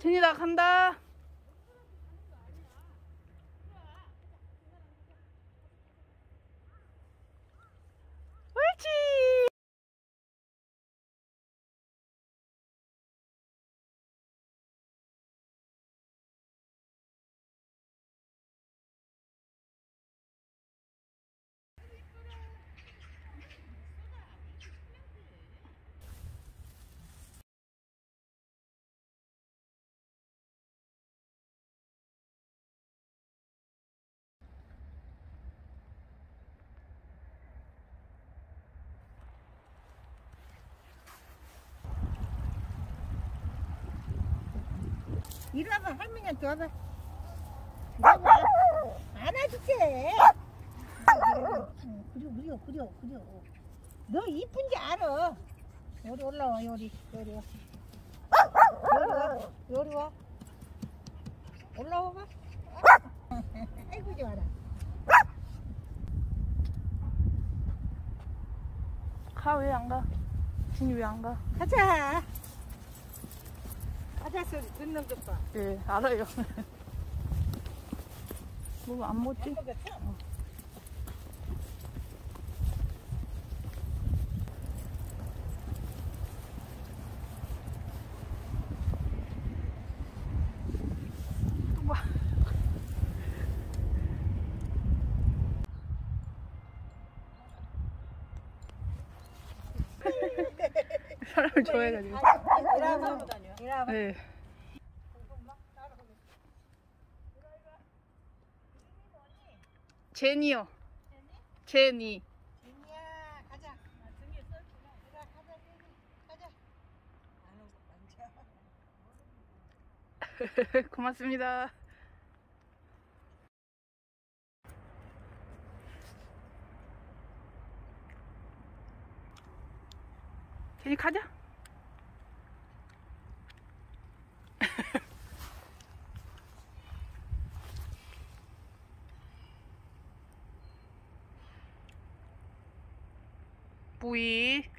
제니다 간다. 옳지. 이리 와봐. 할머니한테 와봐. 와봐. 안아줄게. 그려. 너 이쁜지 알아. 요리 올라와. 요리 와. 올라와봐. 아이고 좋아라. 가 왜 안 가? 진이 왜 안 가? 가자 소리 듣는 것 봐. 예, 알아요. 뭐 안 먹지? 사람을 좋아해가지고. 이리 와봐. 네. 제니요. 제니. 제니야 가자. 등에 썰구나. 가자 제니. 가자. 안 오고 고맙습니다. 제니 가자. 뿌이.